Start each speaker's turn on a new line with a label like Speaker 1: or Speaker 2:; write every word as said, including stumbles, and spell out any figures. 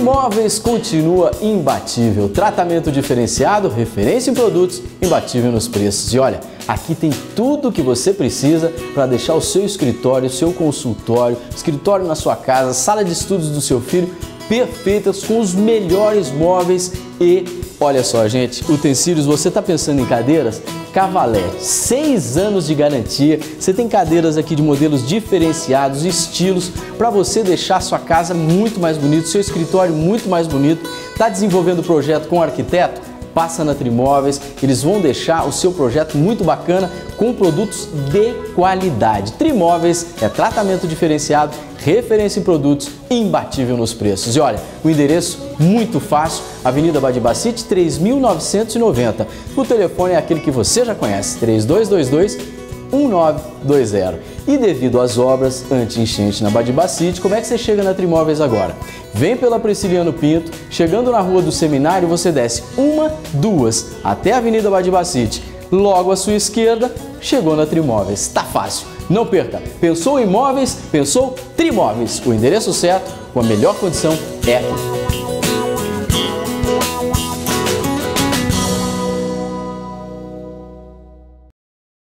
Speaker 1: Trimóveis continua imbatível. Tratamento diferenciado, referência em produtos, imbatível nos preços. E olha, aqui tem tudo o que você precisa para deixar o seu escritório, o seu consultório, escritório na sua casa, sala de estudos do seu filho perfeitas com os melhores móveis e, olha só gente, utensílios, você está pensando em cadeiras? Cavalete, seis anos de garantia, você tem cadeiras aqui de modelos diferenciados, estilos, para você deixar sua casa muito mais bonita, seu escritório muito mais bonito. Está desenvolvendo o projeto com o arquiteto? Passa na Trimóveis, eles vão deixar o seu projeto muito bacana com produtos de qualidade. Trimóveis é tratamento diferenciado, referência em produtos e imbatível nos preços. E olha, o endereço muito fácil, Avenida Badibacite três mil novecentos e noventa. O telefone é aquele que você já conhece, três dois dois dois, um nove dois zero. E devido às obras anti-enchente na Badibacite, como é que você chega na Trimóveis agora? Vem pela Prisciliano Pinto, chegando na Rua do Seminário, você desce uma, duas, até a Avenida Badibacite. Logo à sua esquerda, chegou na Trimóveis. Tá fácil, não perca. Pensou em imóveis? Pensou Trimóveis. O endereço certo, com a melhor condição é aqui.